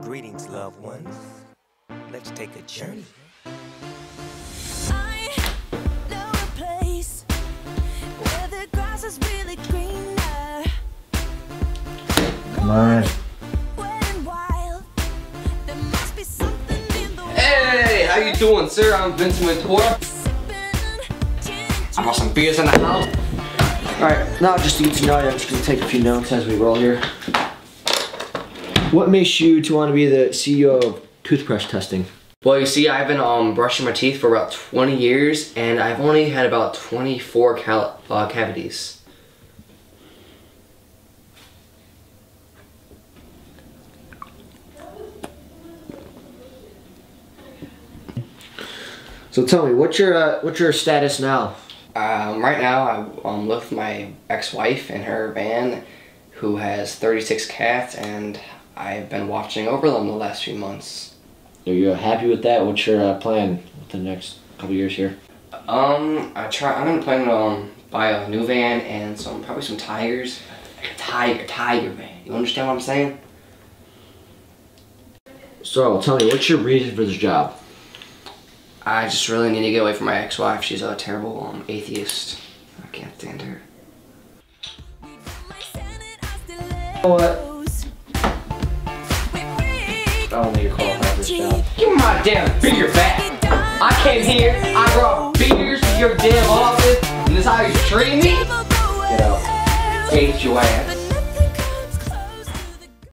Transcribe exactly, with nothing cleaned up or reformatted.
Greetings, loved ones. Let's take a journey. I know a place where the grass is really greener. Come on. Hey, how you doing, sir? I'm Vincent Ventura. I brought some beers in the house. Alright, now just to get to know you, I'm just going to take a few notes as we roll here. What makes you to want to be the C E O of toothbrush testing? Well, you see, I've been um, brushing my teeth for about twenty years, and I've only had about twenty-four cal uh, cavities. So tell me, what's your uh, what's your status now? Um, right now, I um, live with my ex-wife in her van, who has thirty-six cats, and I've been watching over them the last few months. Are you happy with that? What's your uh, plan with the next couple years here? Um, I try. I'm gonna plan to um, buy a new van and some probably some tigers. Like a tiger, tiger van. You understand what I'm saying? So tell me, what's your reason for this job? I just really need to get away from my ex-wife. She's a terrible um, atheist. I can't stand her. You know what? I don't think you're qualified for this job. Give me my damn beer back. I came here, I brought beers to your damn office, and this is how you treat me? Get out. Hate your ass.